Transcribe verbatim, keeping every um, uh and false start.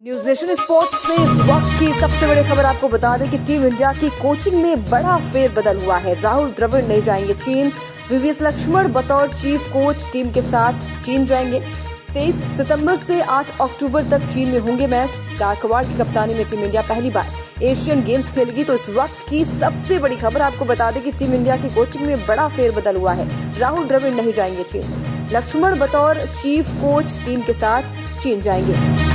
News nation sports से इस वक्त की सबसे बड़ी खबर आपको बता दें कि टीम इंडिया की कोचिंग में बड़ा फेरबदल हुआ है। राहुल द्रविड़ नहीं जाएंगे चीन। वीवीएस लक्ष्मण बतौर चीफ कोच टीम के साथ चीन जाएंगे। तेईस सितंबर से आठ अक्टूबर तक चीन में होंगे मैच। गायकवाड़ की कप्तानी में टीम इंडिया पहली बार एशियन गेम्स खेलेगी। तो इस वक्त की सबसे बड़ी खबर आपको बता दें कि टीम इंडिया की कोचिंग में बड़ा फेरबदल हुआ है। राहुल द्रविड़ नहीं जाएंगे चीन। लक्ष्मण बतौर चीफ कोच टीम के साथ चीन जाएंगे।